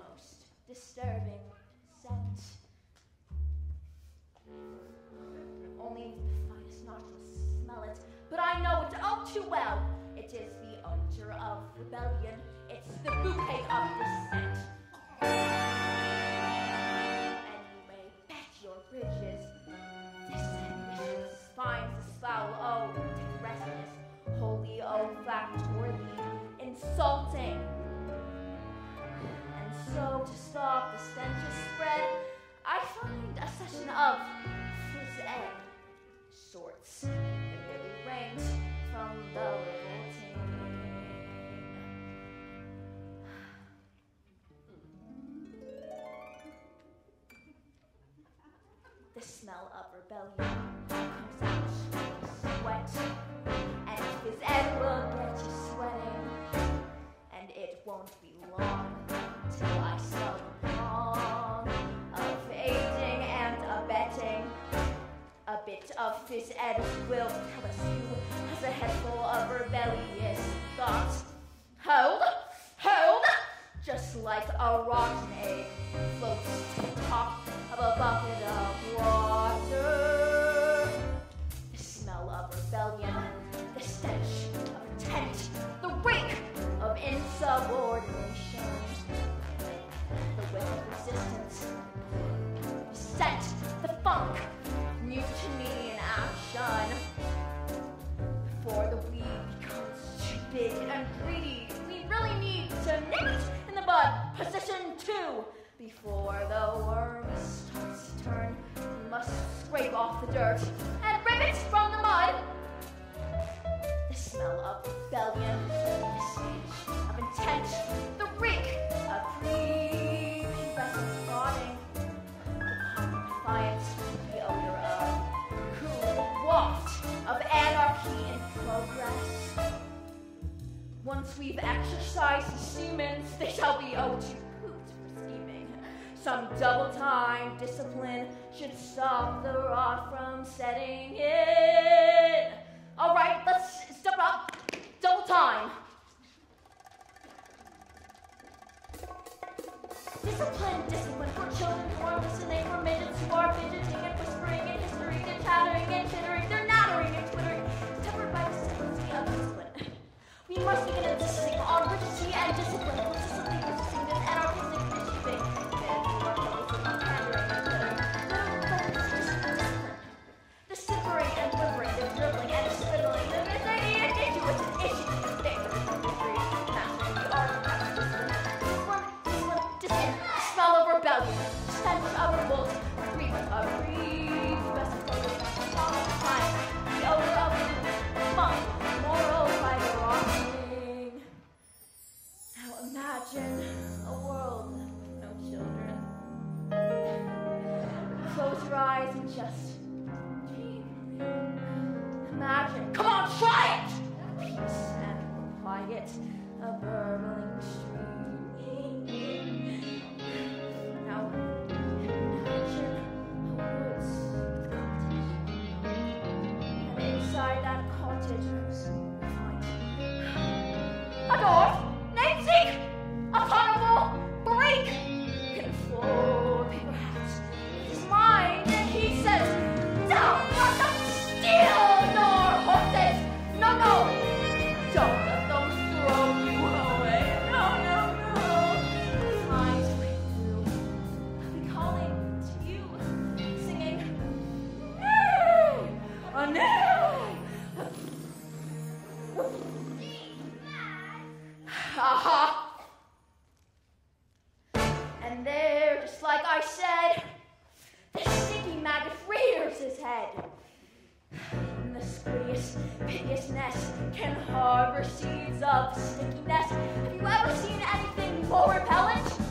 most disturbing scent. Only the finest nostrils smell it, but I know it all too well. It is the odor of rebellion. It's the bouquet of dissent. And you may bet your bridges, this headmistress finds this foul, oh, torturous, wholly olfactorily insulting. And so, to stop the stench's spread, I find a session of phys ed sorts that really ranked from the revolting. The smell of rebellion comes out with sweat, and phys ed will get you sweating, and it won't be long till I smell the wrong of aiding and abetting. A bit of phys ed will tell us who has a head full of rebellious thoughts. Hold, hold! Just like a rotten egg floats to the top of a bucket of water. The smell of rebellion, the stench of intent, the reek of insubordination, the whiff of resistance, the scent, the funk, mutiny in action. Before the weed becomes too big and greedy, we really need to nip it in the bud. Position 2. Before the worm starts to turn, we must scrape off the dirt and rip it from the mud. The smell of rebellion, the stench of intent, the reek of prepubescent rotting, the common defiance, the odor of cool waft of anarchy in progress. Once we've exercised the humans, they shall be owed to pooped for scheming. Some double-time discipline should stop the rot from setting in. All right, let's step up. Double time. Discipline, discipline for children who are listening, for midgets who are fidgeting and whispering and hystering and chattering and chittering. They're nattering and twittering, tempered by the simplicity of discipline. We must begin insisting on rigidity and discipline, persistently persisting this anarchistic mischieving. Men who are focusing on pandering and glittering, little focus discipline. The simpering and whimpering, the dribbling and the spittling, the missing and intuition issue. They are the victory, mastering the art of discipline. Discipline, the smell of rebellion, stench of revolt, reek of greed, best focus, song of time, the odor of funk, moral fiber rotting. Now imagine a world with no children. Close your eyes and just dream. Imagine, come on, try it! Peace and quiet, a burbling stream. Now imagine a woods with cottage. And inside that cottage, find a dwarf named Zeke, a carnival break, in a full paper hat with his mind, and he says, "Down, not steal your horses! No, no! Don't let them throw you away! No, no, no!" Find a way through. I'll be calling to you, singing, "Nay! A nay!" Aha! And there, just like I said, the sticky maggot rears his head. And the squeamish, piteous nest can harbor seeds of stickiness. Have you ever seen anything more repellent?